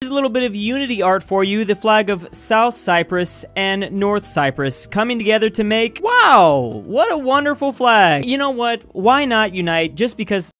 Here's a little bit of Unity art for you, the flag of South Cyprus and North Cyprus coming together to make, wow, what a wonderful flag. You know what, why not unite just because